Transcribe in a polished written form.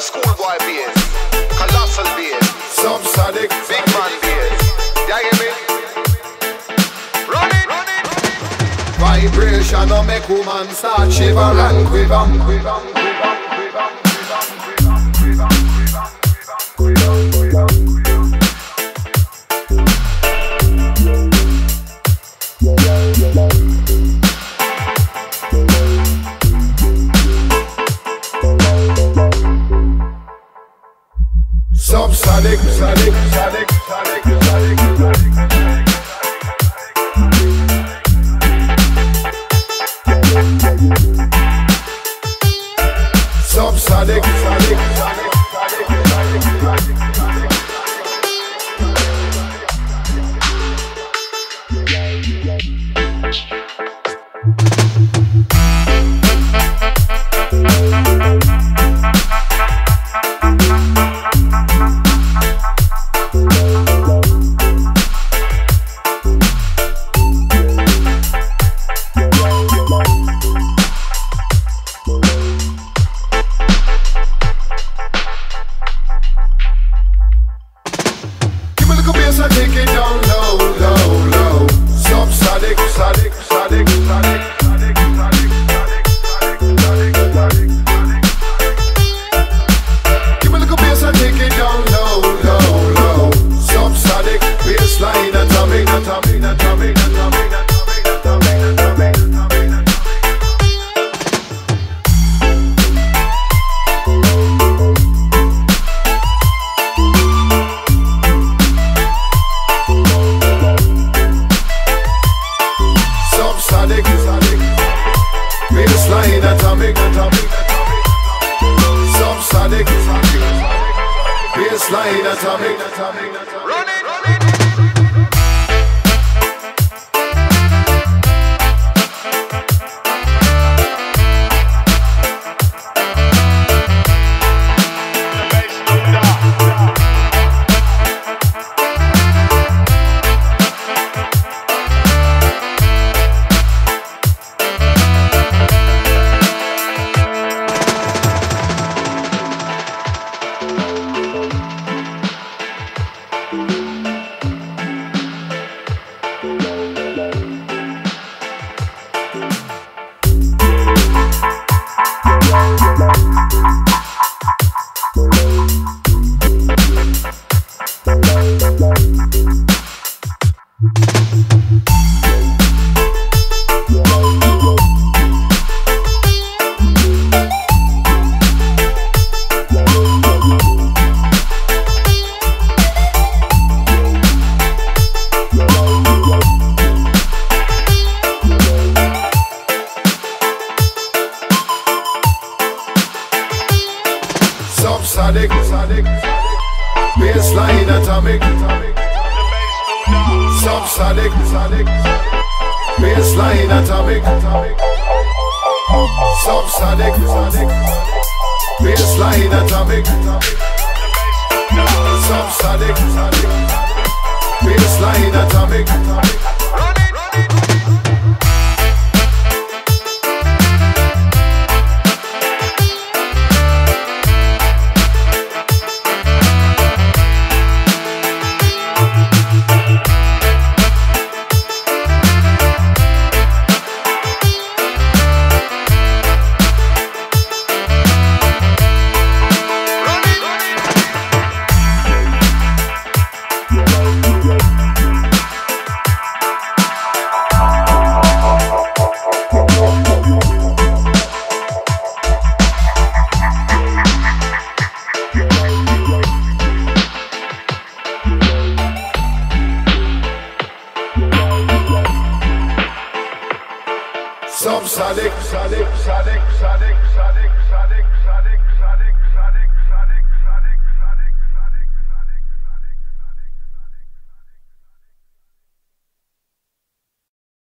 schoolboy bass, colossal bass, Subsonic, big man bass. You hear me? Run it, run it, run it. Vibration no make woman start shiver and quiver. Subsonic, sonic, sonic, sonic, sonic, subsonic, sonic, sonic, bassline atomic, subsonic, bassline atomic, subsonic, bassline atomic, subsonic, bassline atomic. Subsonic, sonic, sonic, sonic, sonic, sonic, sonic.